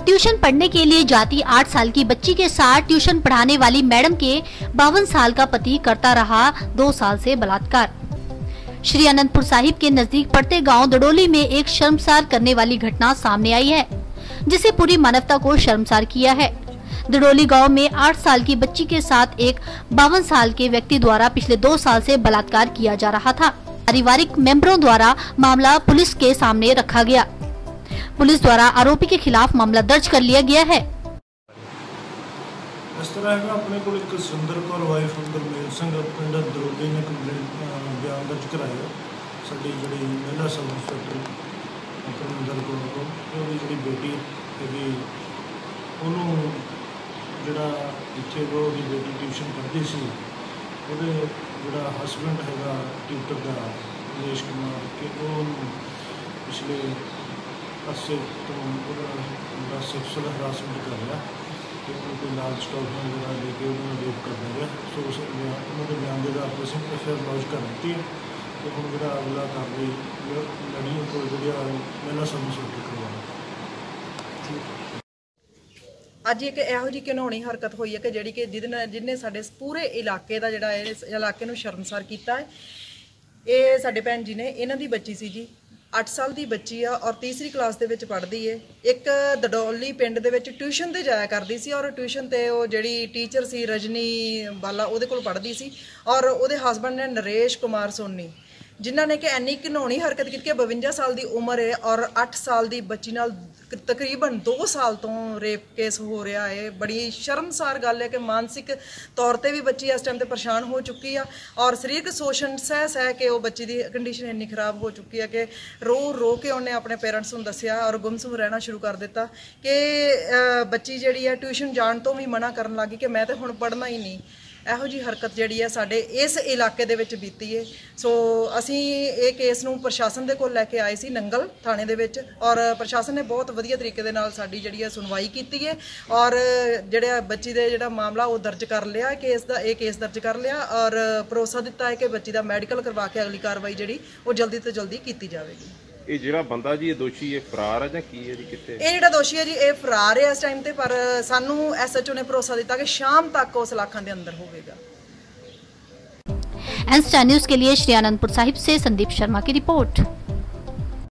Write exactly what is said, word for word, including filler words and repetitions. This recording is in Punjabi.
ट्यूशन पढ़ने के लिए जाती आठ साल की बच्ची के साथ ट्यूशन पढ़ाने वाली मैडम के बावन साल का पति करता रहा दो साल से बलात्कार। श्री अनंतपुर साहिब के नजदीक पड़ते गांव दडोली में एक शर्मसार करने वाली घटना सामने आई है, जिसे पूरी मानवता को शर्मसार किया है। दडोली गांव में आठ साल की बच्ची के साथ एक बावन साल के व्यक्ति द्वारा पिछले दो साल से बलात्कार किया जा रहा था। पारिवारिक मेंबरों द्वारा मामला पुलिस के सामने रखा गया। पुलिस द्वारा आरोपी के खिलाफ मामला दर्ज कर लिया गया है। इस तरह है अपने को एक सुंदर कौर वाइफ गुरमेल सिंह पिंड दरोली ने कंप्लेंट बयान दर्ज कराया। साडी जिहड़ी महिला सब इंस्पैक्टर गुरमिंदर कौर जी बेटी है उन्होंने जिहड़ा इत्थे वो बेटी ट्यूशन पढ़ती सी ਉਹਦੇ ਜਿਹੜਾ ਹਸਬੈਂਡ ਹੈਗਾ ਟਿਊਟਰ ਦਾ ਰਮੇਸ਼ ਕੁਮਾਰ ਕਿ ਉਹ ਪਿਛਲੇ ਪਾਸੇ ਤੋਂ ਉਹਦਾ ਸੈਕਸ਼ੂਅਲ ਹਰਾਸਮੈਂਟ ਕਰ ਰਿਹਾ ਤੇ ਉਹਨੂੰ ਕੋਈ ਲਾਲਚ ਟੋਕਨ ਵਗੈਰਾ ਦੇ ਕੇ ਉਹਨੂੰ ਰੇਪ ਕਰਦਾ ਰਿਹਾ। ਸੋ ਉਸ ਉਹਨਾਂ ਦੇ ਬਿਆਨ ਦੇ ਆਧਾਰ ਤੇ ਅਸੀਂ ਐਫ ਆਈ ਆਰ ਲੌਂਚ ਕਰ ਦਿੱਤੀ ਹੈ ਤੇ ਹੁਣ ਜਿਹੜਾ ਅਗਲਾ ਕਾਰਵਾਈ ਲੜੀ ਕੋਲ ਜਿਹੜੀ ਮਹਿਲਾ ਸਮੂਹ ਸੁਰੱਖਿਆ ਕਰਵਾਉਣਾ। ਅੱਜ ਇੱਕ ਇਹੋ ਜਿਹੀ ਘਿਨਾਉਣੀ ਹਰਕਤ ਹੋਈ ਹੈ ਕਿ ਜਿਹੜੀ ਕਿ ਜਿਹਦੇ ਨਾਲ ਜਿਹਨੇ ਸਾਡੇ ਪੂਰੇ ਇਲਾਕੇ ਦਾ ਜਿਹੜਾ ਇਸ ਇਲਾਕੇ ਨੂੰ ਸ਼ਰਮਸਾਰ ਕੀਤਾ ਹੈ। ਇਹ ਸਾਡੇ ਭੈਣ ਜੀ ਨੇ, ਇਹਨਾਂ ਦੀ ਬੱਚੀ ਸੀ ਜੀ, ਅੱਠ ਸਾਲ ਦੀ ਬੱਚੀ ਆ ਔਰ ਤੀਸਰੀ ਕਲਾਸ ਦੇ ਵਿੱਚ ਪੜ੍ਹਦੀ ਏ। ਇੱਕ ਦਡੋਲੀ ਪਿੰਡ ਦੇ ਵਿੱਚ ਟਿਊਸ਼ਨ ਤੇ ਜਾਇਆ ਕਰਦੀ ਸੀ ਔਰ ਟਿਊਸ਼ਨ ਤੇ ਉਹ ਜਿਹੜੀ ਟੀਚਰ ਸੀ ਰਜਨੀ ਬਾਲਾ ਉਹਦੇ ਕੋਲ ਪੜ੍ਹਦੀ ਸੀ ਔਰ ਉਹਦੇ ਹਸਬੈਂਡ ਨੇ ਨਰੇਸ਼ ਕੁਮਾਰ ਸੋਨੀ, ਜਿਨ੍ਹਾਂ ਨੇ ਕਿ ਇੰਨੀ ਘਿਨਾਉਣੀ ਹਰਕਤ ਕੀਤੀ ਕਿ ਬਵੰਜਾ ਸਾਲ ਦੀ ਉਮਰ ਹੈ ਔਰ ਅੱਠ ਸਾਲ ਦੀ ਬੱਚੀ ਨਾਲ ਤਕਰੀਬਨ ਦੋ ਸਾਲ ਤੋਂ ਰੇਪ ਕੇਸ ਹੋ ਰਿਹਾ ਹੈ। ਬੜੀ ਸ਼ਰਮਸਾਰ ਗੱਲ ਹੈ ਕਿ ਮਾਨਸਿਕ ਤੌਰ ਤੇ ਵੀ ਬੱਚੀ ਇਸ ਟਾਈਮ ਤੇ ਪਰੇਸ਼ਾਨ ਹੋ ਚੁੱਕੀ ਆ ਔਰ ਸਰੀਰਕ ਸ਼ੋਸ਼ਣ ਸਹਿ ਸਹਿ ਕੇ ਉਹ ਬੱਚੀ ਦੀ ਕੰਡੀਸ਼ਨ ਇੰਨੀ ਖਰਾਬ ਹੋ ਚੁੱਕੀ ਹੈ ਕਿ ਰੋ ਰੋ ਕੇ ਉਹਨੇ ਆਪਣੇ ਪੇਰੈਂਟਸ ਨੂੰ ਦੱਸਿਆ ਔਰ ਗੁੰਮਸੁਮ ਰਹਿਣਾ ਸ਼ੁਰੂ ਕਰ ਦਿੱਤਾ ਕਿ ਬੱਚੀ ਜਿਹੜੀ ਹੈ ਟਿਊਸ਼ਨ ਜਾਣ ਤੋਂ ਵੀ ਮਨਾ ਕਰਨ ਲੱਗੀ ਕਿ ਮੈਂ ਤਾਂ ਹੁਣ ਪੜ੍ਹਨਾ ਹੀ ਨਹੀਂ। ਇਹੋ ਜਿਹੀ ਹਰਕਤ ਜਿਹੜੀ ਹੈ ਸਾਡੇ ਇਸ ਇਲਾਕੇ ਦੇ ਵਿੱਚ ਬੀਤੀ ਹੈ। ਸੋ ਅਸੀਂ ਇਹ ਕੇਸ ਨੂੰ ਪ੍ਰਸ਼ਾਸਨ ਦੇ ਕੋਲ ਲੈ ਕੇ ਆਏ ਸੀ ਨੰਗਲ ਥਾਣੇ ਦੇ ਵਿੱਚ ਔਰ ਪ੍ਰਸ਼ਾਸਨ ਨੇ ਬਹੁਤ ਵਧੀਆ ਤਰੀਕੇ ਦੇ ਨਾਲ ਸਾਡੀ ਜਿਹੜੀ ਹੈ ਸੁਣਵਾਈ ਕੀਤੀ ਹੈ ਔਰ ਜਿਹੜਾ ਬੱਚੀ ਦੇ ਜਿਹੜਾ ਮਾਮਲਾ ਉਹ ਦਰਜ ਕਰ ਲਿਆ ਕੇਸ ਦਾ ਇਹ ਕੇਸ ਦਰਜ ਕਰ ਲਿਆ ਔਰ ਭਰੋਸਾ ਦਿੱਤਾ ਹੈ ਕਿ ਬੱਚੀ ਦਾ ਮੈਡੀਕਲ ਕਰਵਾ ਕੇ ਅਗਲੀ ਕਾਰਵਾਈ ਜਿਹੜੀ ਉਹ ਜਲਦੀ ਤੋਂ ਜਲਦੀ ਕੀਤੀ ਜਾਵੇਗੀ। ਇਹ ਜਿਹੜਾ ਬੰਦਾ ਜੀ ਇਹ ਦੋਸ਼ੀ ਇਹ ਫਰਾਰ ਹੈ ਜਾਂ ਕੀ ਹੈ ਜੀ, ਕਿੱਥੇ ਇਹ ਜਿਹੜਾ ਦੋਸ਼ੀ ਹੈ ਜੀ ਇਹ ਫਰਾਰ ਹੈ ਇਸ ਟਾਈਮ ਤੇ, ਪਰ ਸਾਨੂੰ ਐਸ ਐਚ ਓ ਨੇ ਭਰੋਸਾ ਦਿੱਤਾ ਕਿ ਸ਼ਾਮ तक उस इलाकों के अंदर होगा। एन स्टार न्यूज़ के लिए श्री अनंतपुर साहिब से संदीप शर्मा की रिपोर्ट।